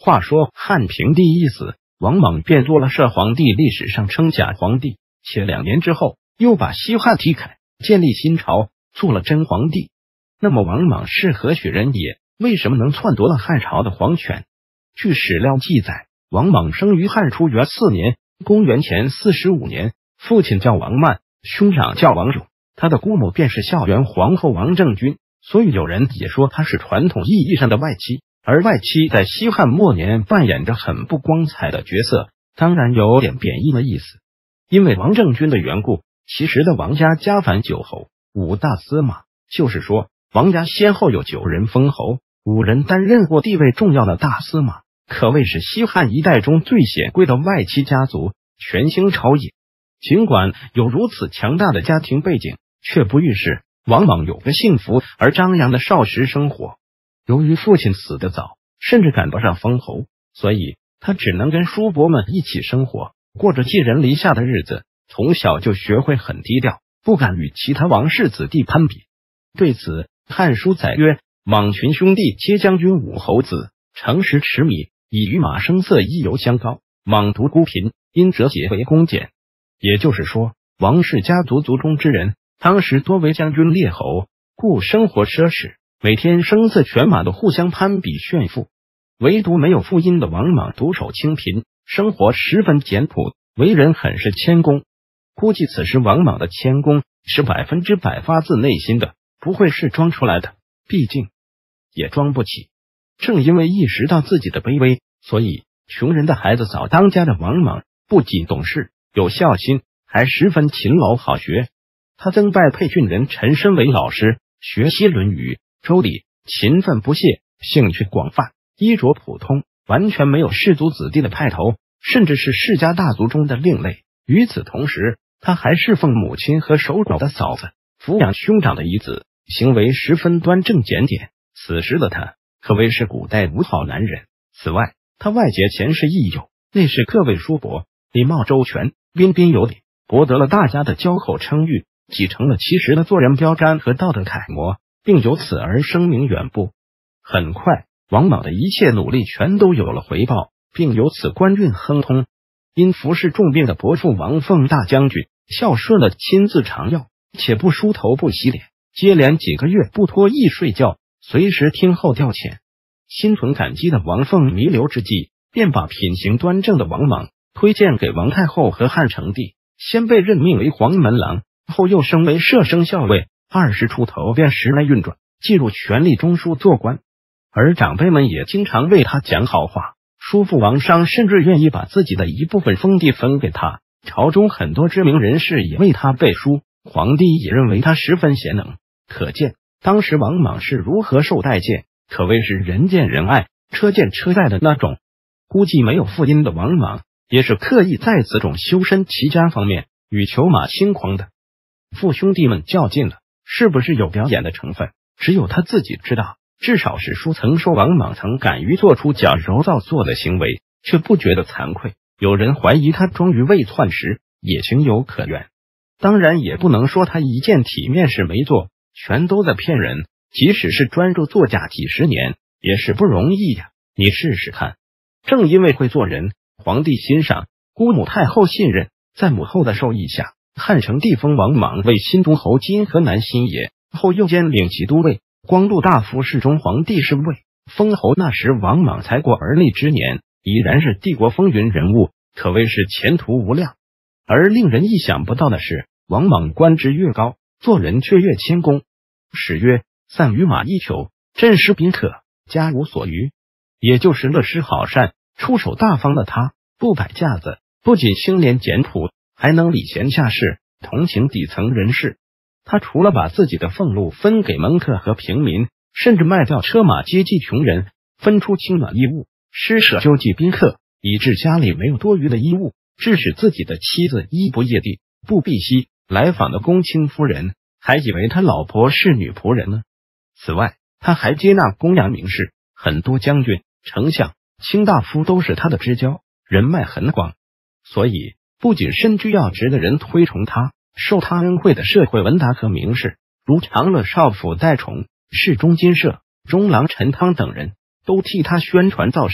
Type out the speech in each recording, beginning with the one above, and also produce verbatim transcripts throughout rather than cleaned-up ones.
话说汉平帝一死，王莽便做了摄皇帝，历史上称假皇帝，且两年之后又把西汉踢开，建立新朝，做了真皇帝。那么王莽是何许人也？为什么能篡夺了汉朝的皇权？据史料记载，王莽生于汉初元四年，公元前四十五年，父亲叫王曼，兄长叫王勇，他的姑母便是孝元皇后王政君，所以有人也说他是传统意义上的外戚。而外戚在西汉末年扮演着很不光彩的角色，当然有点贬义的意思。因为王政君的缘故，其实的王家家反九侯，五大司马，就是说王家先后有九人封侯，五人担任过地位重要的大司马，可谓是西汉一代中最显贵的外戚家族，权倾朝野。尽管有如此强大的家庭背景，却不预示王莽有个幸福而张扬的少时生活。由于父亲死得早，甚至赶不上封侯，所以他只能跟叔伯们一起生活，过着寄人篱下的日子。从小就学会很低调，不敢与其他王室子弟攀比。对此，《汉书》载曰：莽群兄弟皆将军五侯子，诚实持米，以与马生色一游相高。莽独孤贫，因折节为公俭。也就是说，王氏家族族中之人，当时多为将军列侯，故生活奢侈，每天声色犬马的互相攀比炫富。唯独没有父荫的王莽独守清贫，生活十分简朴，为人很是谦恭。估计此时王莽的谦恭是百分之百发自内心的，不会是装出来的，毕竟也装不起。正因为意识到自己的卑微，所以穷人的孩子早当家的王莽不仅懂事有孝心，还十分勤劳好学。他曾拜沛郡人陈申为老师，学习《论语》《周礼》，勤奋不懈，兴趣广泛，衣着普通，完全没有士族子弟的派头，甚至是世家大族中的另类。与此同时，他还侍奉母亲和守寡的嫂子，抚养兄长的遗子，行为十分端正检点。此时的他可谓是古代五好男人。此外，他外结前世益友，内侍各位叔伯，礼貌周全，彬彬有礼，博得了大家的交口称誉，继承了其实的做人标杆和道德楷模，并由此而声名远播。很快，王莽的一切努力全都有了回报，并由此官运亨通。因服侍重病的伯父王凤大将军孝顺的亲自尝药，且不梳头不洗脸，接连几个月不脱衣睡觉，随时听候调遣。心存感激的王凤弥留之际，便把品行端正的王莽推荐给王太后和汉成帝，先被任命为黄门郎，后又升为摄生校尉，二十出头便时来运转，进入权力中枢做官。而长辈们也经常为他讲好话，叔父王商甚至愿意把自己的一部分封地分给他，朝中很多知名人士也为他背书，皇帝也认为他十分贤能。可见当时王莽是如何受待见，可谓是人见人爱，车见车载的那种。估计没有父荫的王莽也是刻意在此种修身齐家方面与裘马轻狂的。父兄弟们较劲了，是不是有表演的成分，只有他自己知道。至少史书曾说王莽曾敢于做出矫揉造作的行为，却不觉得惭愧。有人怀疑他装于未篡时，也情有可原。当然也不能说他一件体面事没做，全都在骗人。即使是专注作假几十年，也是不容易呀。你试试看。正因为会做人，皇帝欣赏，姑母太后信任，在母后的授意下，汉成帝封王莽为新都侯今河南新野，后又兼领骑都尉、光禄大夫、侍中皇帝侍卫。封侯那时王莽才过而立之年，已然是帝国风云人物，可谓是前途无量。而令人意想不到的是，王莽官职越高，做人却越谦恭。史曰：散于马衣裘，振施宾客，家无所余。也就是乐施好善，出手大方的他，不摆架子，不仅清廉简朴，还能礼贤下士，同情底层人士。他除了把自己的俸禄分给门客和平民，甚至卖掉车马接济穷人，分出清暖衣物，施舍救济宾客，以致家里没有多余的衣物，致使自己的妻子衣不曳地，不避惜。来访的公卿夫人还以为他老婆是女仆人呢。此外，他还接纳公羊名士，很多将军、丞相、卿大夫都是他的知交，人脉很广。所以不仅身居要职的人推崇他，受他恩惠的社会文达和名士，如长乐少府戴崇、侍中金舍、中郎陈汤等人，都替他宣传造势，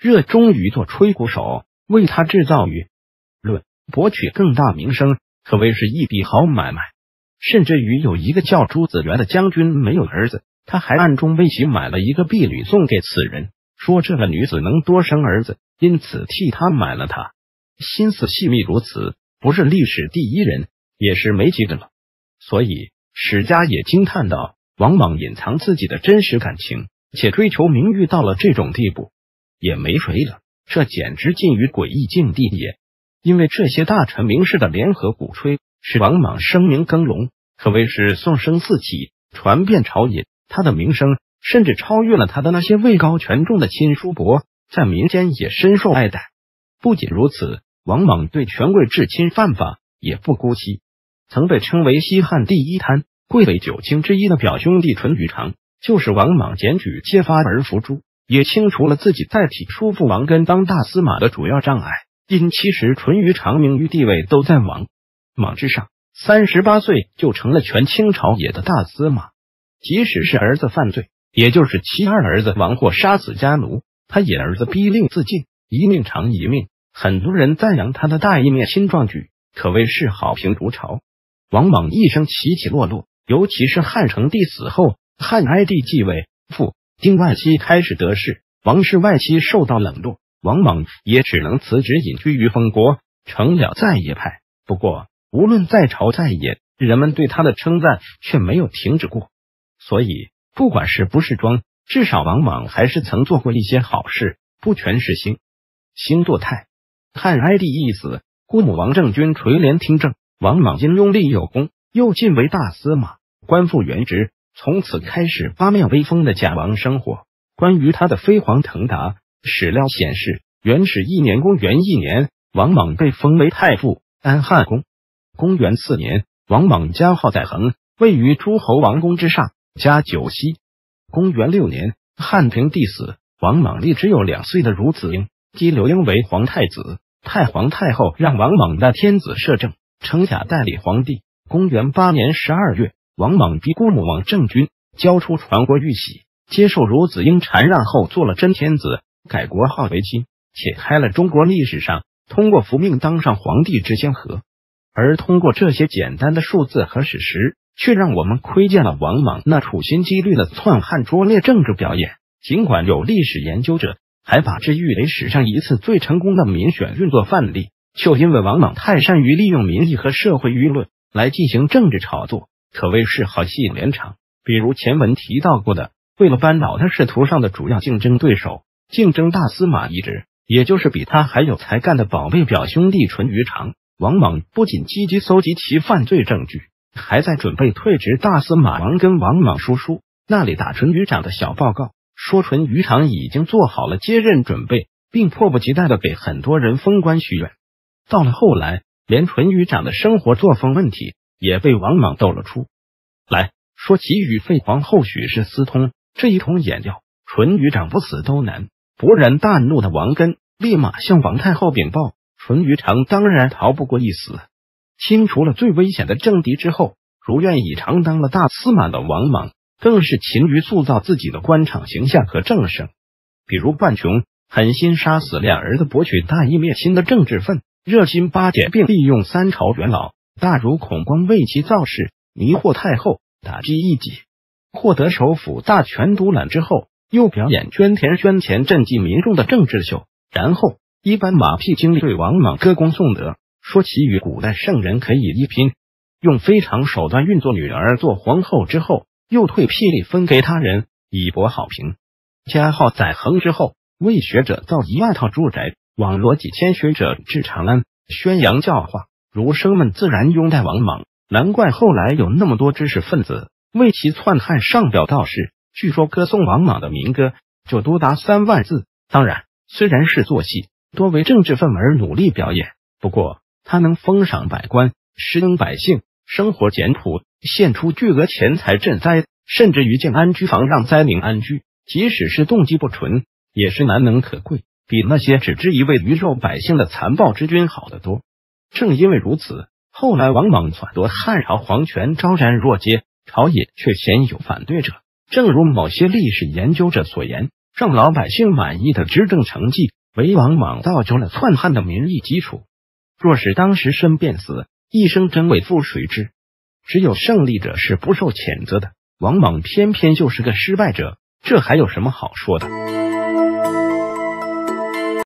热衷于做吹鼓手，为他制造舆论，博取更大名声，可谓是一笔好买卖。甚至于有一个叫朱子元的将军没有儿子，他还暗中为其买了一个婢女送给此人，说这个女子能多生儿子，因此替他买了她。心思细密如此，不是历史第一人，也是没几个了。所以史家也惊叹道，王莽隐藏自己的真实感情，且追求名誉到了这种地步，也没谁了，这简直近于诡异境地也。因为这些大臣名士的联合鼓吹，使王莽声名更隆，可谓是颂声四起，传遍朝野。他的名声甚至超越了他的那些位高权重的亲叔伯，在民间也深受爱戴。不仅如此，王莽对权贵至亲犯法也不姑息。曾被称为西汉第一贪，贵为九卿之一的表兄弟淳于长，就是王莽检举揭发而伏诛，也清除了自己代替叔父王根当大司马的主要障碍。因其实淳于长名誉地位都在王莽之上，三十八岁就成了全清朝野的大司马。即使是儿子犯罪，也就是其二儿子王获杀死家奴，他也儿子逼令自尽，一命偿一命。很多人赞扬他的大义灭亲壮举，可谓是好评如潮。王莽一生起起落落，尤其是汉成帝死后，汉哀帝继位，父丁外戚开始得势，王室外戚受到冷落，王莽也只能辞职隐居于封国，成了在野派。不过无论在朝在野，人们对他的称赞却没有停止过。所以不管是不是装，至少王莽还是曾做过一些好事，不全是兴兴作态。汉哀帝一死，姑母王政君垂帘听政，王莽因拥立有功，又晋为大司马，官复原职，从此开始八面威风的假王生活。关于他的飞黄腾达，史料显示，元始一年公元一年，王莽被封为太傅、安汉公。公元四年，王莽加号在衡，位于诸侯王宫之上，加九锡。公元六年，汉平帝死，王莽立只有两岁的孺子婴，姬留婴为皇太子。太皇太后让王莽的天子摄政，称假代理皇帝。公元八年十二月，王莽逼姑母王政君交出传国玉玺，接受孺子婴禅让后做了真天子，改国号为钦，且开了中国历史上通过服命当上皇帝之先河。而通过这些简单的数字和史实，却让我们窥见了王莽那处心积虑的篡汉拙劣政治表演。尽管有历史研究者还把之誉为史上一次最成功的民选运作范例，就因为王莽太善于利用民意和社会舆论来进行政治炒作，可谓是好戏连场。比如前文提到过的，为了扳倒他仕途上的主要竞争对手，竞争大司马一职，也就是比他还有才干的宝贝表兄弟淳于长，王莽不仅积极搜集其犯罪证据，还在准备退职大司马王跟王莽叔叔那里打淳于长的小报告，说淳于长已经做好了接任准备，并迫不及待的给很多人封官许愿。到了后来，连淳于长的生活作风问题也被王莽抖了出来，说其与废皇后许氏私通，这一通演掉，淳于长不死都难。勃然大怒的王根立马向王太后禀报，淳于长当然逃不过一死。清除了最危险的政敌之后，如愿以偿当了大司马的王莽更是勤于塑造自己的官场形象和政声。比如范琼狠心杀死两儿子博取大义灭亲的政治犯，热心巴结并利用三朝元老大儒孔光为其造势，迷惑太后，打击异己。获得首辅大权独揽之后，又表演捐田宣钱赈济民众的政治秀，然后一般马屁精对王莽歌功颂德，说其与古代圣人可以一拼。用非常手段运作女儿做皇后之后，又退霹雳分给他人，以博好评。加号载衡之后，为学者造一万套住宅，网罗几千学者至长安宣扬教化，儒生们自然拥戴王莽，难怪后来有那么多知识分子为其篡汉上表道士。据说歌颂王莽的民歌就多达三万字。当然，虽然是做戏，多为政治分而努力表演，不过他能封赏百官，施恩百姓，生活简朴，献出巨额钱财赈灾，甚至于建安居房让灾民安居，即使是动机不纯，也是难能可贵，比那些只知一味鱼肉百姓的残暴之君好得多。正因为如此，后来王莽篡夺汉朝皇权昭然若揭，朝野却鲜有反对者。正如某些历史研究者所言， 让老百姓满意的执政成绩，为王莽造就了篡汉的民意基础。若是当时身便死，一生真为负谁知？只有胜利者是不受谴责的，王莽偏偏就是个失败者，这还有什么好说的？